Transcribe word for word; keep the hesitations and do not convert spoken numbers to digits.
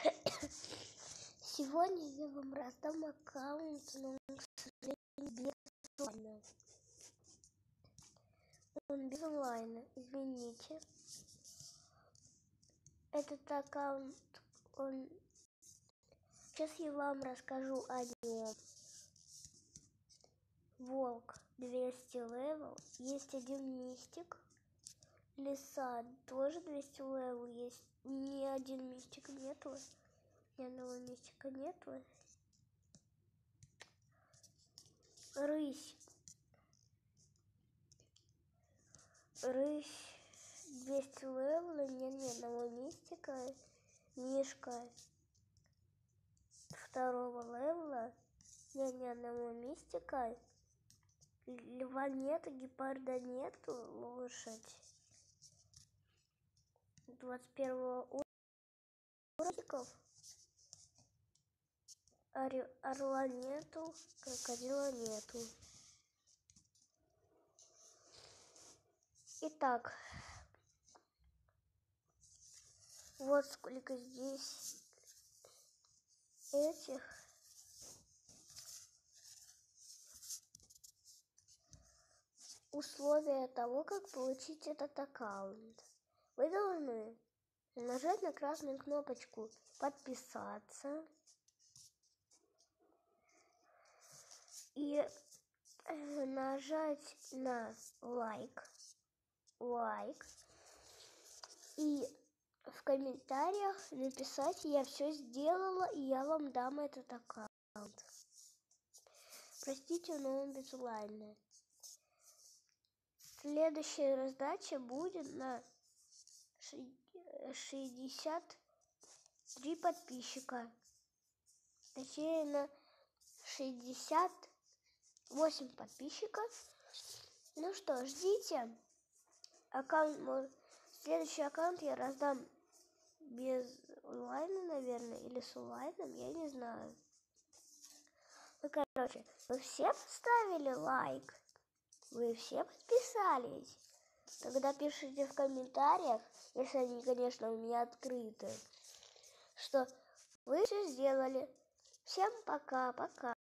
Сегодня я вам раздам аккаунт, но, к сожалению, без онлайна. Он без онлайна, извините. Этот аккаунт, он... Сейчас я вам расскажу о нем. Волк двести левел, есть один мистик. Лиса тоже двести левел, есть ни один мистик нету. Ни одного мистика нету. Рысь. Рысь двести левела, нет ни одного мистика. Мишка второго левела, нет ни одного мистика. Льва нету, гепарда нету, лошадь двадцать первого уровня. Орла нету, крокодила нету. Итак, вот сколько здесь этих. Условия того, как получить этот аккаунт. Вы должны нажать на красную кнопочку «Подписаться» и нажать на лайк, лайк и в комментариях написать «Я все сделала, и я вам дам этот аккаунт». Простите, но он без онлайна. Следующая раздача будет на шестьдесят три подписчика. Точнее, на шестьдесят восемь подписчиков. Ну что, ждите. Аккаунт, следующий аккаунт я раздам без онлайна, наверное, или с онлайном, я не знаю. Ну, короче, вы все поставили лайк? Вы все подписались? Тогда пишите в комментариях, если они, конечно, у меня открыты, что вы все сделали. Всем пока-пока.